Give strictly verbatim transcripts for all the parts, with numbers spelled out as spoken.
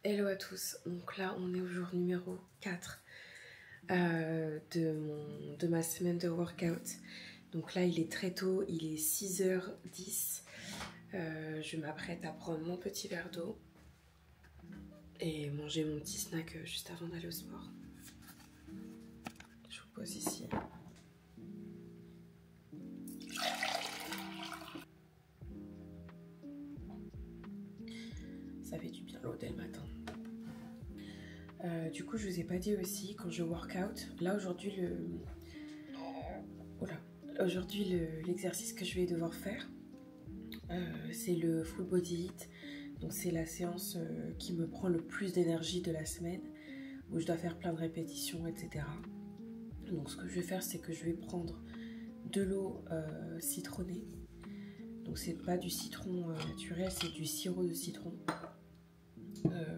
Hello à tous, donc là on est au jour numéro quatre euh, de, mon, de ma semaine de workout. Donc là il est très tôt, il est six heures dix, euh, je m'apprête à prendre mon petit verre d'eau et manger mon petit snack juste avant d'aller au sport. Je vous pose ici. Ça fait du bien l'eau dès le matin. Euh, du coup, je vous ai pas dit aussi quand je workout. Là aujourd'hui, le, voilà, aujourd'hui l'exercice le, que je vais devoir faire, euh, c'est le full body hit. Donc c'est la séance euh, qui me prend le plus d'énergie de la semaine, où je dois faire plein de répétitions, et cetera. Donc ce que je vais faire, c'est que je vais prendre de l'eau euh, citronnée. Donc c'est pas du citron euh, naturel, c'est du sirop de citron. Euh,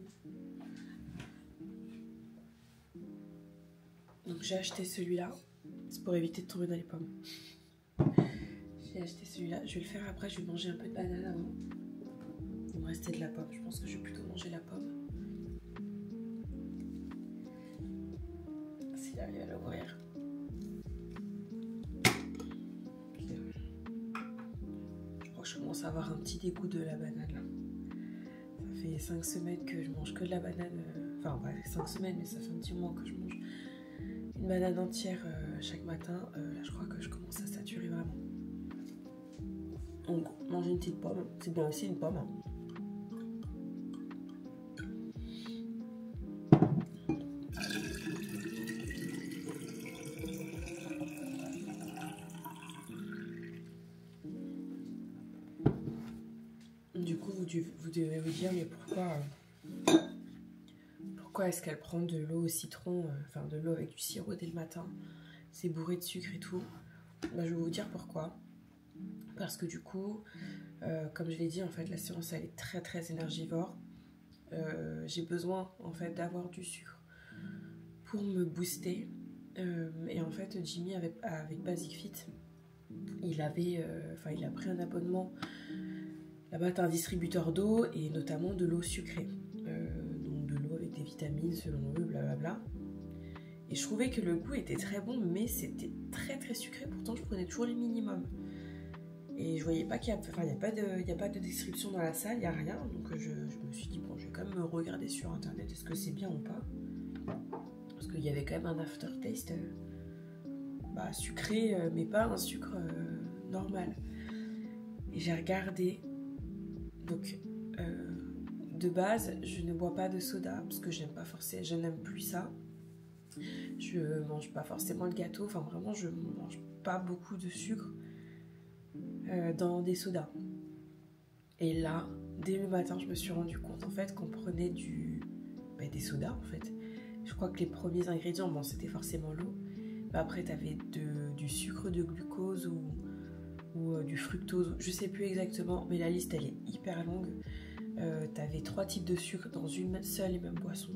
Donc j'ai acheté celui-là, c'est pour éviter de tomber dans les pommes. J'ai acheté celui-là, je vais le faire après, je vais manger un peu de banane avant. Il me restait de la pomme, je pense que je vais plutôt manger la pomme. S'il arrive à l'ouvrir. Je crois que je commence à avoir un petit dégoût de la banane là. Ça fait cinq semaines que je mange que de la banane, euh... enfin pas cinq semaines mais ça fait un petit mois que je mange une banane entière euh, chaque matin. Euh, là je crois que je commence à saturer vraiment. Donc manger une petite pomme, c'est bien aussi une pomme. Hein. Du coup vous, vous devez vous dire mais pourquoi euh, pourquoi est-ce qu'elle prend de l'eau au citron, euh, enfin de l'eau avec du sirop dès le matin, c'est bourré de sucre et tout. Bah, je vais vous dire pourquoi. Parce que du coup, euh, comme je l'ai dit, en fait, la séance elle est très très énergivore. Euh, j'ai besoin en fait d'avoir du sucre pour me booster. Euh, et en fait, Jimmy avec, avec Basic Fit, il avait, enfin, euh, il a pris un abonnement. Là-bas, tu as un distributeur d'eau et notamment de l'eau sucrée. Euh, donc de l'eau avec des vitamines selon eux, blablabla. Et je trouvais que le goût était très bon, mais c'était très très sucré. Pourtant, je prenais toujours les minimums. Et je voyais pas qu'il y a, enfin, il y a pas de, il y a pas de description dans la salle, il y a rien. Donc je, je me suis dit bon, je vais quand même me regarder sur internet, est-ce que c'est bien ou pas. Parce qu'il y avait quand même un aftertaste, euh, bah, sucré, euh, mais pas un sucre euh, normal. Et j'ai regardé. Donc euh, de base, je ne bois pas de soda parce que j'aime pas forcément, je n'aime plus ça. Je mange pas forcément le gâteau, enfin vraiment je mange pas beaucoup de sucre euh, dans des sodas. Et là, dès le matin, je me suis rendu compte en fait qu'on prenait du, bah, des sodas en fait. Je crois que les premiers ingrédients, bon c'était forcément l'eau, mais après t'avais de, du sucre de glucose ou, ou euh, du fructose, je sais plus exactement, mais la liste elle est hyper longue. Euh, t'avais trois types de sucre dans une seule et même boisson.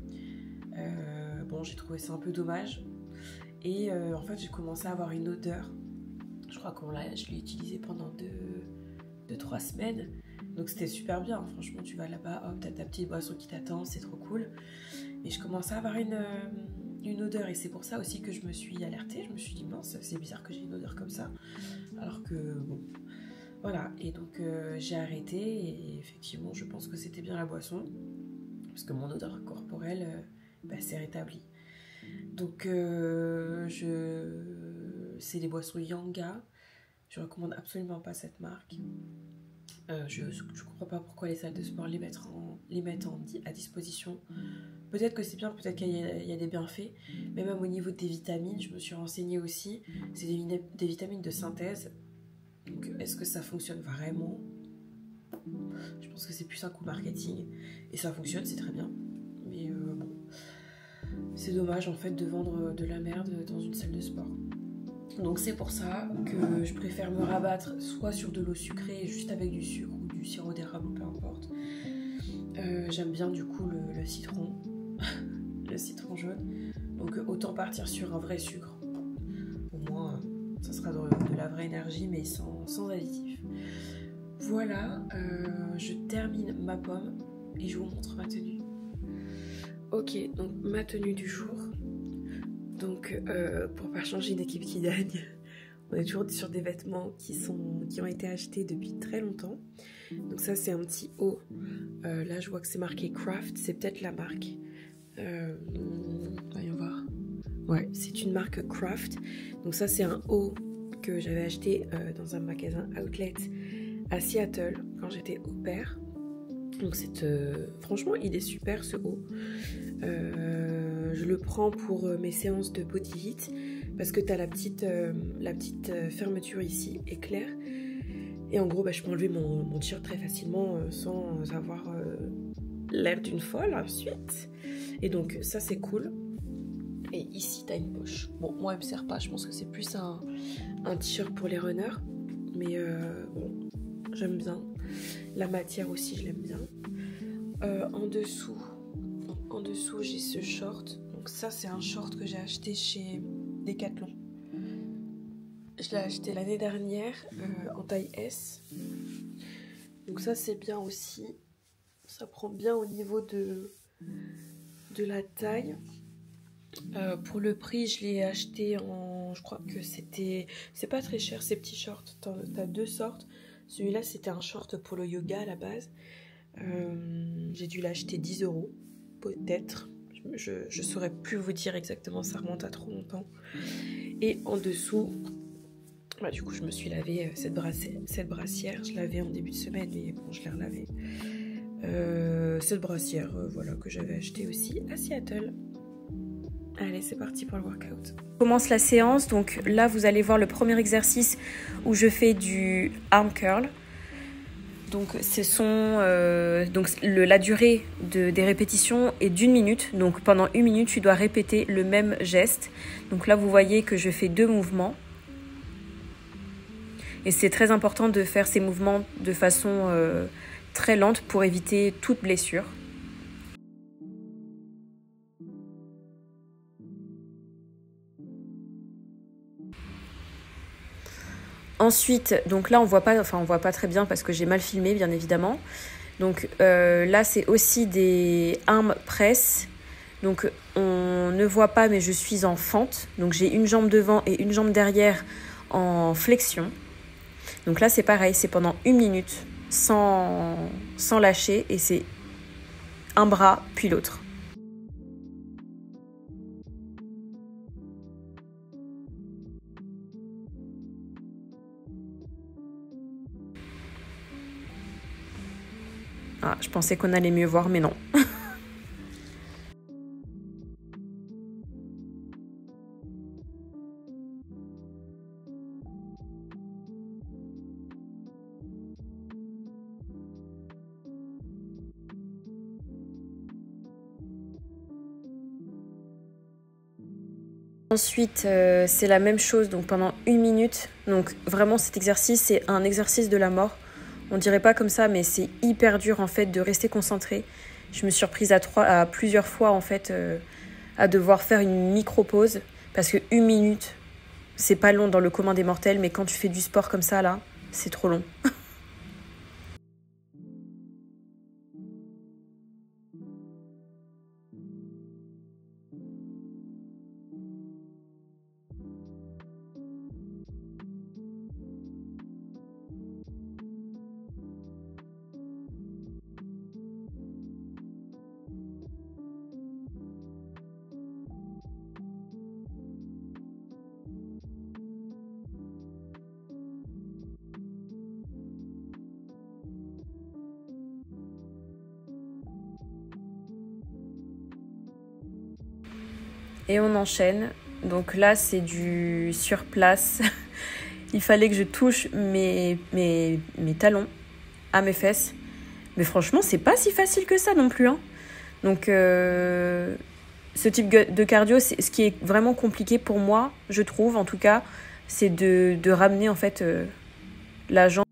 Euh, bon, j'ai trouvé ça un peu dommage. Et euh, en fait, j'ai commencé à avoir une odeur. Je crois que je l'ai utilisé pendant deux trois semaines. Donc c'était super bien. Franchement, tu vas là-bas, hop, t'as ta petite boisson qui t'attend, c'est trop cool. Mais je commençais à avoir une, euh, une odeur. Et c'est pour ça aussi que je me suis alertée. Je me suis dit, mince, c'est bizarre que j'ai une odeur comme ça. Alors que, bon, voilà. Et donc, euh, j'ai arrêté. Et effectivement, je pense que c'était bien la boisson. Parce que mon odeur corporelle... Euh, bah, c'est rétabli. Donc euh, je... c'est les boissons Yanga. Je recommande absolument pas cette marque. Euh, je ne comprends pas pourquoi les salles de sport les mettent, en, les mettent en, à disposition. Peut-être que c'est bien, peut-être qu'il y, y a des bienfaits. Mais même au niveau des vitamines, je me suis renseignée aussi. C'est des, des vitamines de synthèse. Donc est-ce que ça fonctionne vraiment? Je pense que c'est plus un coup marketing. Et ça fonctionne, c'est très bien. Mais euh, bon, c'est dommage en fait de vendre de la merde dans une salle de sport. Donc c'est pour ça que je préfère me rabattre soit sur de l'eau sucrée juste avec du sucre ou du sirop d'érable, peu importe. Euh, J'aime bien du coup le, le citron, le citron jaune. Donc autant partir sur un vrai sucre. Au moins ça sera de, de la vraie énergie mais sans, sans additifs. Voilà, euh, je termine ma pomme. et je vous montre ma tenue. Ok, donc ma tenue du jour. Donc euh, pour pas changer d'équipe qui gagne, on est toujours sur des vêtements qui, sont, qui ont été achetés depuis très longtemps. Donc ça c'est un petit haut. Euh, là je vois que c'est marqué Craft, c'est peut-être la marque. Euh, voyons voir. Ouais, c'est une marque Craft. Donc ça c'est un haut que j'avais acheté euh, dans un magasin outlet à Seattle quand j'étais au pair. Donc c'est euh, franchement il est super ce haut. Euh, je le prends pour euh, mes séances de body heat parce que tu as la petite, euh, la petite euh, fermeture ici éclair. Et en gros bah, je peux enlever mon, mon t-shirt très facilement euh, sans avoir euh, l'air d'une folle ensuite. Et donc ça c'est cool. Et ici tu as une poche. Bon moi elle me sert pas, je pense que c'est plus un, un t-shirt pour les runners. Mais euh, bon j'aime bien. La matière aussi je l'aime bien. Euh, en dessous, en dessous j'ai ce short. Donc ça c'est un short que j'ai acheté chez Decathlon. Je l'ai acheté l'année dernière euh, en taille S. Donc ça c'est bien aussi. Ça prend bien au niveau de, de la taille. Euh, pour le prix je l'ai acheté en... Je crois que c'était... C'est pas très cher ces petits shorts. T'as deux sortes. Celui-là c'était un short pour le yoga à la base. Euh, j'ai dû l'acheter dix euros, peut-être. Je, je saurais plus vous dire exactement, ça remonte à trop longtemps. Et en dessous, bah, du coup, je me suis lavé cette brassière. Cette brassière je l'avais en début de semaine, mais bon, je l'ai relavée. Euh, cette brassière, euh, voilà, que j'avais acheté aussi à Seattle. Allez, c'est parti pour le workout. On commence la séance. Donc là, vous allez voir le premier exercice où je fais du arm curl. Donc, ce sont, euh, donc le, la durée de, des répétitions est d'une minute. Donc, pendant une minute, tu dois répéter le même geste. Donc là, vous voyez que je fais deux mouvements. Et c'est très important de faire ces mouvements de façon euh, très lente pour éviter toute blessure. Ensuite, donc là on voit pas, enfin on voit pas très bien parce que j'ai mal filmé bien évidemment. Donc euh, là c'est aussi des arm press. Donc on ne voit pas mais je suis en fente. Donc j'ai une jambe devant et une jambe derrière en flexion. Donc là c'est pareil, c'est pendant une minute sans, sans lâcher et c'est un bras puis l'autre. Ah, je pensais qu'on allait mieux voir, mais non. Ensuite, euh, c'est la même chose, donc pendant une minute. Donc vraiment, cet exercice, c'est un exercice de la mort. On dirait pas comme ça, mais c'est hyper dur en fait de rester concentré. Je me suis reprise à, trois, à plusieurs fois en fait euh, à devoir faire une micro-pause parce que une minute, c'est pas long dans le commun des mortels, mais quand tu fais du sport comme ça là, c'est trop long. Et on enchaîne. Donc là, c'est du sur place. Il fallait que je touche mes, mes, mes talons à mes fesses. Mais franchement, c'est pas si facile que ça non plus. Hein. Donc, euh, ce type de cardio, c'est, ce qui est vraiment compliqué pour moi, je trouve, en tout cas, c'est de, de ramener en fait euh, la jambe.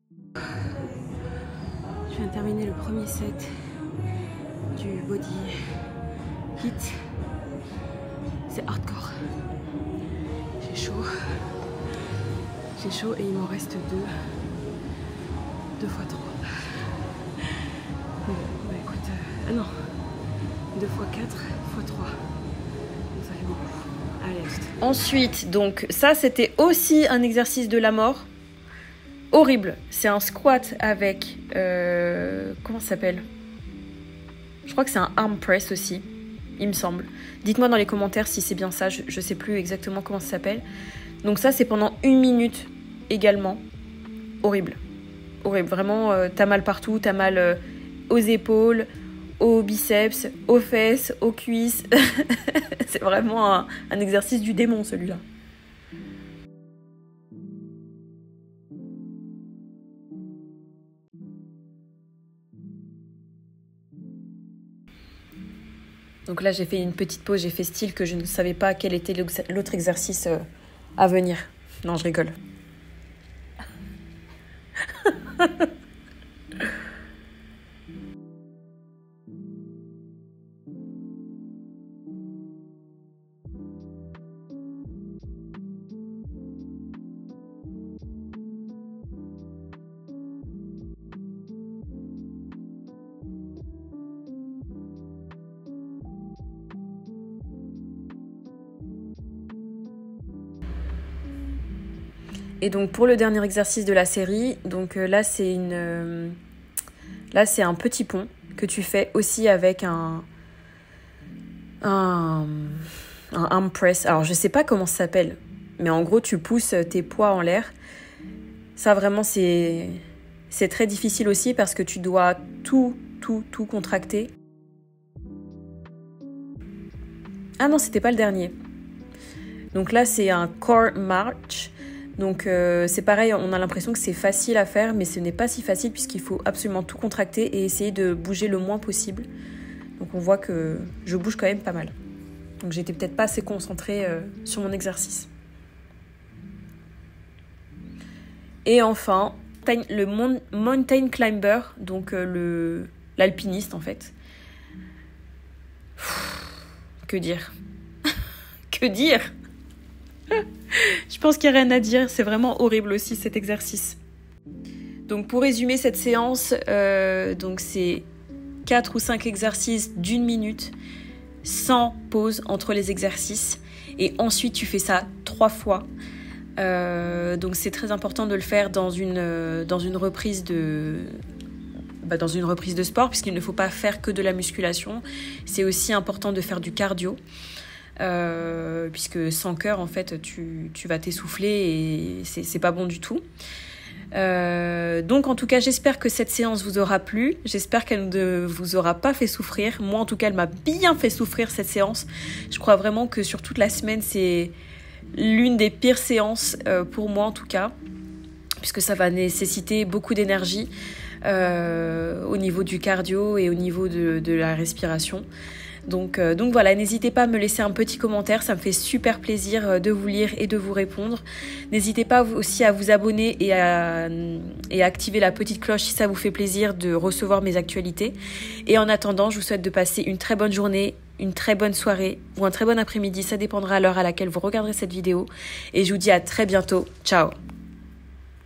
Je viens de terminer le premier set du body hit. C'est hardcore. J'ai chaud. J'ai chaud et il m'en reste deux. Deux fois trois. Bon, bah écoute, non. deux fois quatre fois trois. Donc ça fait beaucoup. Allez, à tout. Ensuite, donc ça c'était aussi un exercice de la mort. Horrible. C'est un squat avec... Euh, comment ça s'appelle ? Je crois que c'est un arm press aussi, il me semble. Dites-moi dans les commentaires si c'est bien ça, je, je sais plus exactement comment ça s'appelle. Donc ça c'est pendant une minute également. Horrible. Horrible. Vraiment, euh, t'as mal partout, t'as mal euh, aux épaules, aux biceps, aux fesses, aux cuisses. C'est vraiment un, un exercice du démon celui-là. Donc là, j'ai fait une petite pause, j'ai fait style que je ne savais pas quel était l'autre exercice à venir. Non, je rigole. Et donc pour le dernier exercice de la série, donc euh, là c'est une, euh, là c'est un petit pont que tu fais aussi avec un, un, un arm press. Alors je sais pas comment ça s'appelle, mais en gros tu pousses tes poids en l'air. Ça vraiment c'est, c'est très difficile aussi parce que tu dois tout, tout, tout contracter. Ah non, c'était pas le dernier. Donc là c'est un core march. Donc euh, c'est pareil, on a l'impression que c'est facile à faire, mais ce n'est pas si facile puisqu'il faut absolument tout contracter et essayer de bouger le moins possible. Donc on voit que je bouge quand même pas mal. Donc j'étais peut-être pas assez concentrée euh, sur mon exercice. Et enfin, le mon- mountain climber, donc euh, le, l'alpiniste en fait. Que dire ? Que dire ? Je pense qu'il n'y a rien à dire, c'est vraiment horrible aussi cet exercice. Donc pour résumer cette séance, euh, donc c'est quatre ou cinq exercices d'une minute, sans pause entre les exercices. Et ensuite tu fais ça trois fois. Euh, donc c'est très important de le faire dans une, dans une reprise de... Bah dans une reprise de sport, puisqu'il ne faut pas faire que de la musculation. C'est aussi important de faire du cardio. Euh, puisque sans cœur en fait tu, tu vas t'essouffler et c'est, c'est pas bon du tout. Euh, donc en tout cas j'espère que cette séance vous aura plu, j'espère qu'elle ne vous aura pas fait souffrir. Moi en tout cas elle m'a bien fait souffrir cette séance. Je crois vraiment que sur toute la semaine c'est l'une des pires séances euh, pour moi en tout cas, puisque ça va nécessiter beaucoup d'énergie euh, au niveau du cardio et au niveau de, de la respiration. Donc, euh, donc voilà, n'hésitez pas à me laisser un petit commentaire, ça me fait super plaisir de vous lire et de vous répondre. N'hésitez pas aussi à vous abonner et à, et à activer la petite cloche si ça vous fait plaisir de recevoir mes actualités. Et en attendant, je vous souhaite de passer une très bonne journée, une très bonne soirée ou un très bon après-midi, ça dépendra à l'heure à laquelle vous regarderez cette vidéo. Et je vous dis à très bientôt, ciao!